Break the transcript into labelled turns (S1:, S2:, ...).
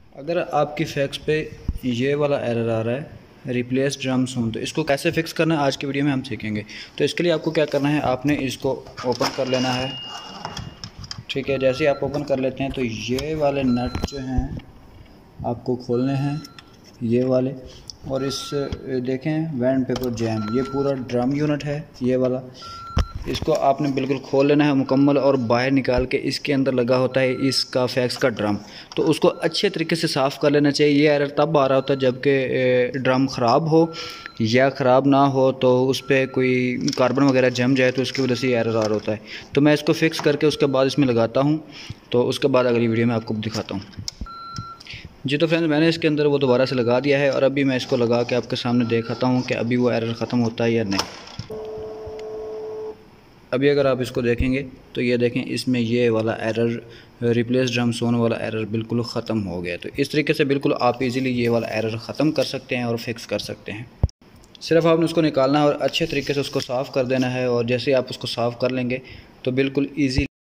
S1: अगर आपकी फैक्स पे ये वाला एरर आ रहा है रिप्लेस ड्रम सोन, तो इसको कैसे फिक्स करना है आज की वीडियो में हम सीखेंगे। तो इसके लिए आपको क्या करना है, आपने इसको ओपन कर लेना है। ठीक है, जैसे ही आप ओपन कर लेते हैं तो ये वाले नट जो हैं आपको खोलने हैं, ये वाले। और इस देखें वैंड पेपर जैम, ये पूरा ड्रम यूनिट है ये वाला। इसको आपने बिल्कुल खोल लेना है मुकम्मल, और बाहर निकाल के इसके अंदर लगा होता है इसका फैक्स का ड्रम। तो उसको अच्छे तरीके से साफ़ कर लेना चाहिए। ये एरर तब आ रहा होता है जबकि ड्रम ख़राब हो, या ख़राब ना हो तो उस पर कोई कार्बन वगैरह जम जाए, तो उसकी वजह से ये एरर आ रहा होता है। तो मैं इसको फ़िक्स करके उसके बाद इसमें लगाता हूँ, तो उसके बाद अगली वीडियो में आपको दिखाता हूँ। जी तो फ्रेंड्स, मैंने इसके अंदर वो दोबारा से लगा दिया है, और अभी मैं इसको लगा के आपके सामने दिखाता हूँ कि अभी वो एरर ख़त्म होता है या नहीं। अभी अगर आप इसको देखेंगे तो ये देखें, इसमें ये वाला एरर रिप्लेस ड्रम सोन वाला एरर बिल्कुल ख़त्म हो गया। तो इस तरीके से बिल्कुल आप इजीली ये वाला एरर ख़त्म कर सकते हैं और फिक्स कर सकते हैं। सिर्फ आपने उसको निकालना है और अच्छे तरीके से उसको साफ़ कर देना है, और जैसे ही आप उसको साफ़ कर लेंगे तो बिल्कुल ईजी